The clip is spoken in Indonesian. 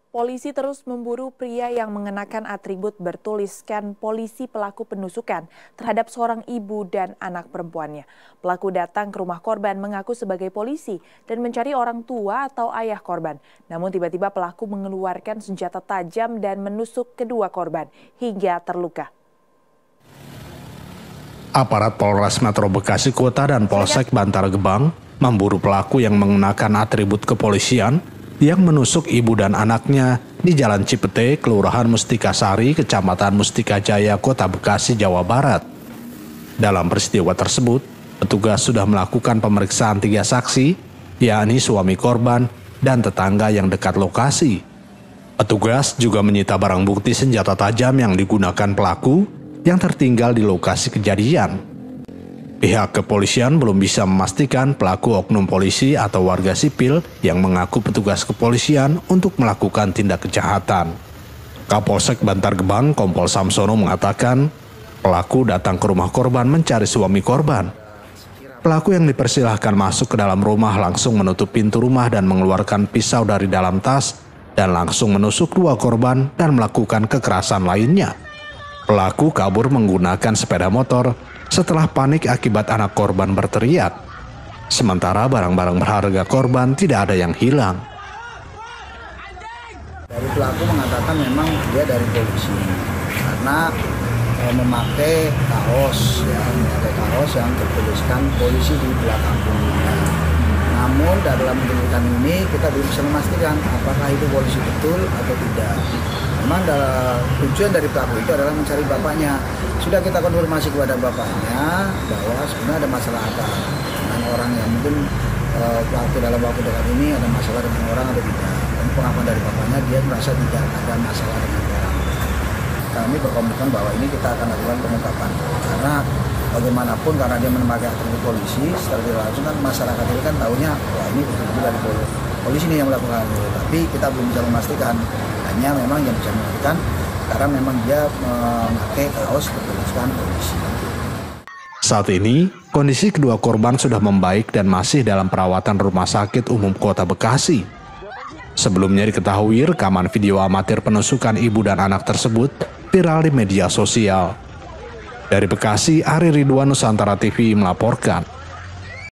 Polisi terus memburu pria yang mengenakan atribut bertuliskan polisi pelaku penusukan terhadap seorang ibu dan anak perempuannya. Pelaku datang ke rumah korban mengaku sebagai polisi dan mencari orang tua atau ayah korban. Namun tiba-tiba pelaku mengeluarkan senjata tajam dan menusuk kedua korban hingga terluka. Aparat Polres Metro Bekasi Kota dan Polsek Bantar Gebang memburu pelaku yang mengenakan atribut kepolisian yang menusuk ibu dan anaknya di Jalan Cipete, Kelurahan Mustika Sari, Kecamatan Mustika Jaya, Kota Bekasi, Jawa Barat. Dalam peristiwa tersebut, petugas sudah melakukan pemeriksaan 3 saksi, yakni suami korban dan tetangga yang dekat lokasi. Petugas juga menyita barang bukti senjata tajam yang digunakan pelaku yang tertinggal di lokasi kejadian. Pihak kepolisian belum bisa memastikan pelaku oknum polisi atau warga sipil yang mengaku petugas kepolisian untuk melakukan tindak kejahatan. Kapolsek Bantar Gebang, Kompol Samsono mengatakan, pelaku datang ke rumah korban mencari suami korban. Pelaku yang dipersilahkan masuk ke dalam rumah langsung menutup pintu rumah dan mengeluarkan pisau dari dalam tas dan langsung menusuk 2 korban dan melakukan kekerasan lainnya. Pelaku kabur menggunakan sepeda motor setelah panik akibat anak korban berteriak. Sementara barang-barang berharga korban tidak ada yang hilang. Dari pelaku mengatakan memang dia dari polisi karena memakai kaos yang tertuliskan polisi di belakang punggungnya. Namun dalam penyelidikan ini kita belum bisa memastikan apakah itu polisi betul atau tidak. Memang tujuan dari pelaku itu adalah mencari bapaknya. Sudah kita konfirmasi kepada bapaknya bahwa sebenarnya ada masalah apa dengan orang yang mungkin dalam waktu dekat ini ada masalah dengan orang atau tidak. Dan pengakuan dari bapaknya dia merasa tidak ada masalah dengan orang. Kami berkomitmen bahwa ini kita akan lakukan pengungkapan karena bagaimanapun karena dia memakai atribut polisi secara tidak langsung kan masyarakat ini kan tahunya wah ini betul-betul dari polisi ini yang melakukan itu. Tapi kita belum bisa memastikan, hanya memang yang bisa memastikan karena memang dia memakai kaos bertuliskan polisi. Saat ini, kondisi kedua korban sudah membaik dan masih dalam perawatan Rumah Sakit Umum Kota Bekasi. Sebelumnya diketahui rekaman video amatir penusukan ibu dan anak tersebut viral di media sosial. Dari Bekasi, Ari Ridwan, Nusantara TV melaporkan.